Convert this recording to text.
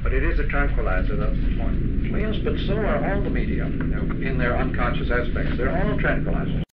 But it is a tranquilizer, that's the point. Well, yes, but so are all the media, in their unconscious aspects. They're all tranquilizers.